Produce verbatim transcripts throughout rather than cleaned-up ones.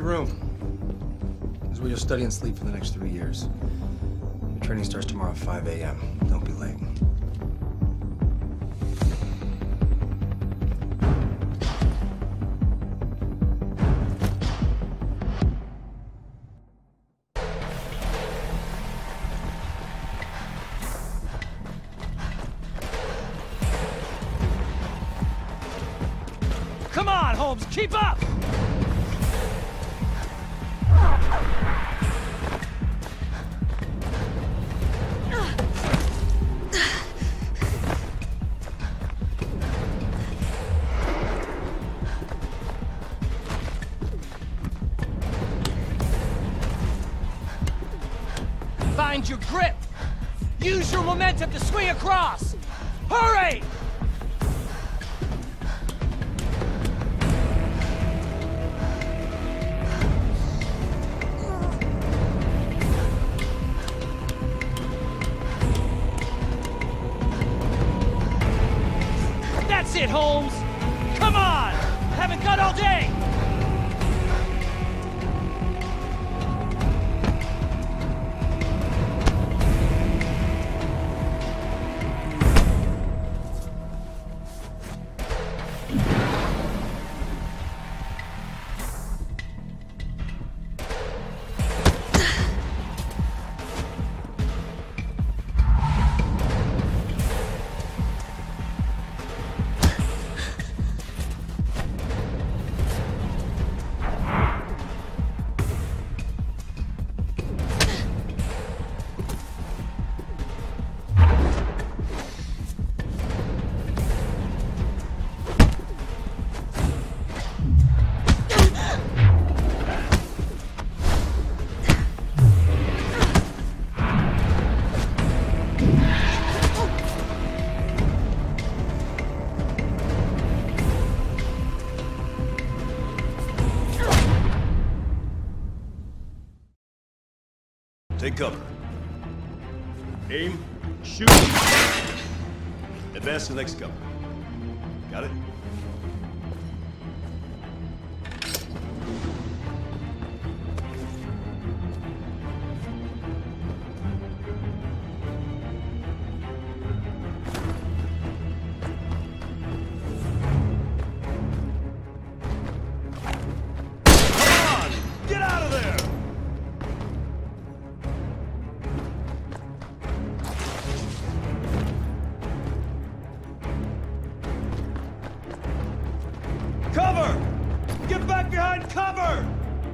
your room. This is where you'll study and sleep for the next three years. Your training starts tomorrow at five A M Don't be late. Come on, Holmes, keep up! Find your grip! Use your momentum to swing across! Hurry! That's it, Holmes! Come on! Haven't got all day! Take cover. Aim, shoot. Advance to the next cover. Got it? Come on! Get out of there! Cover! Get back behind cover!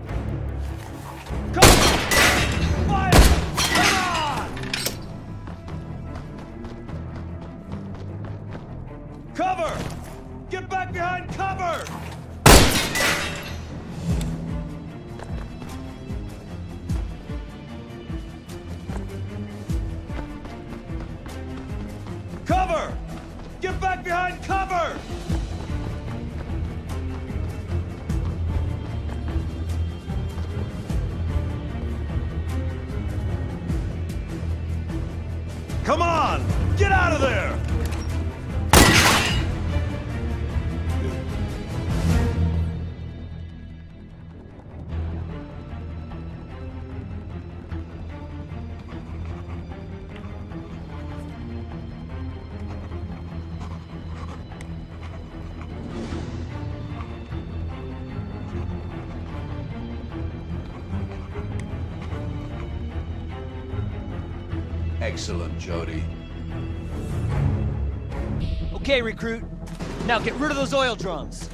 Cover! Fire! Come on! Cover! Get back behind cover! Cover! Get back behind cover! Come on! Get out of there! Excellent, Jody. Okay, recruit. Now get rid of those oil drums.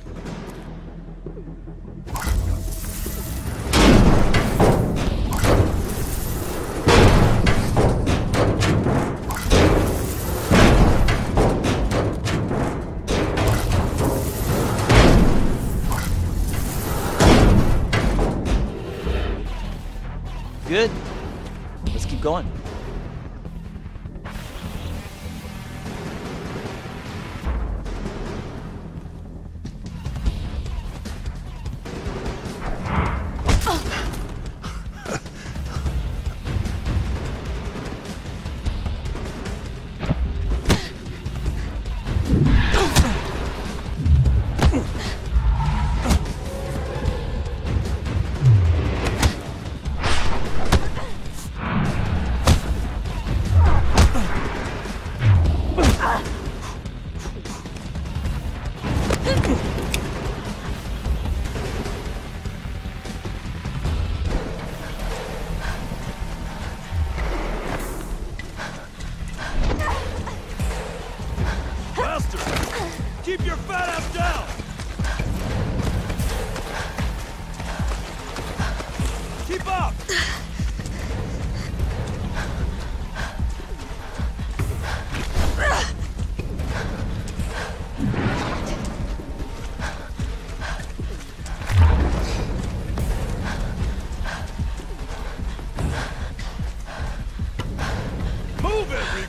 Good. Let's keep going.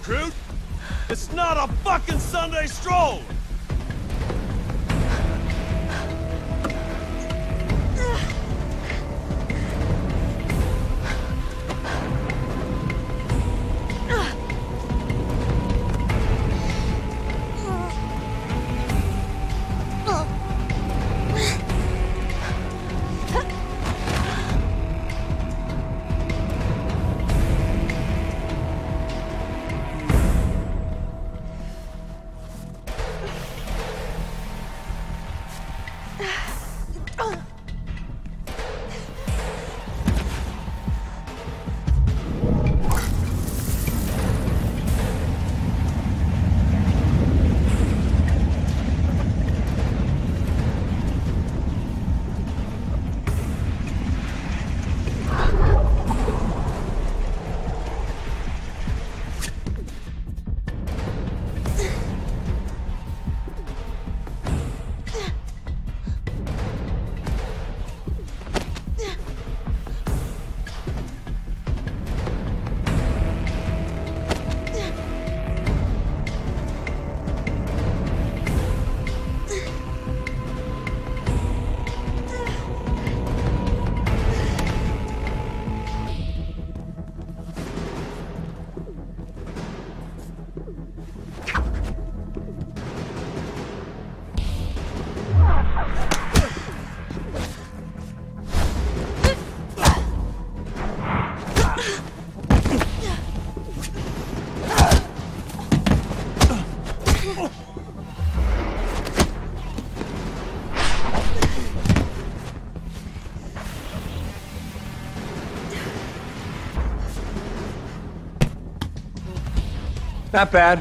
recruit. It's not a fucking Sunday stroll! Not bad.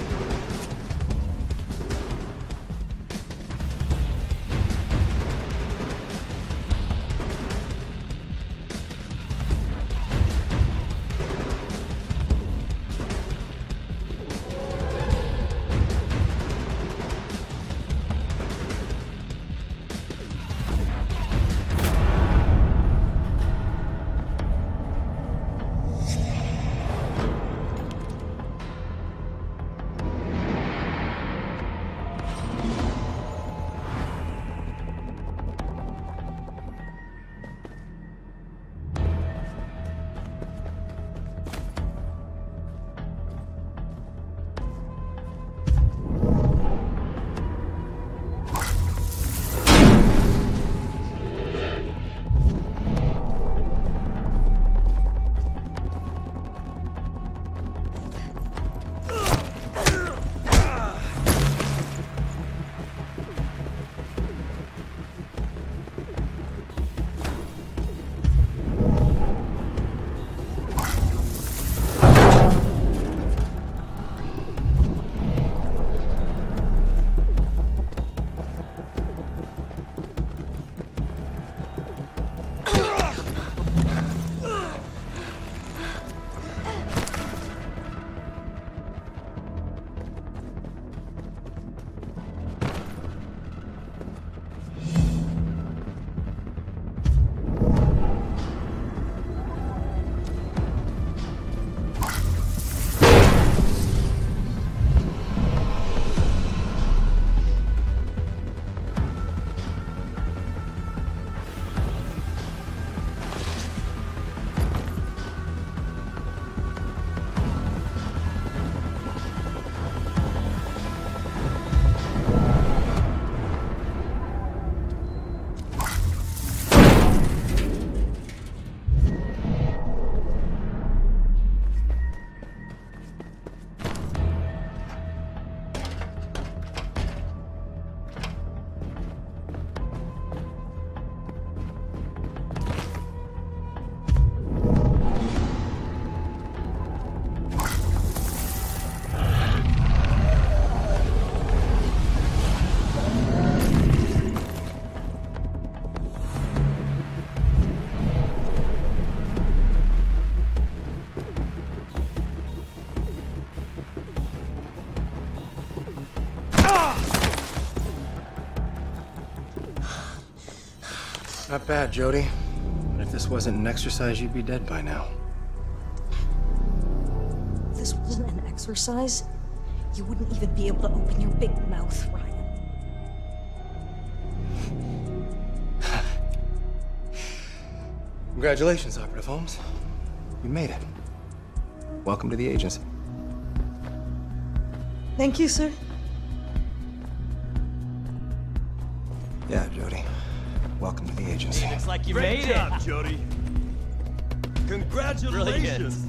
Not bad, Jody. If this wasn't an exercise, you'd be dead by now. This wasn't an exercise. exercise, you wouldn't even be able to open your big mouth, Ryan. Congratulations, Operative Holmes. You made it. Welcome to the agency. Thank you, sir. Yeah, Jody. Welcome to the agency. Looks like you Great made job, it. Jody. Congratulations. Brilliant.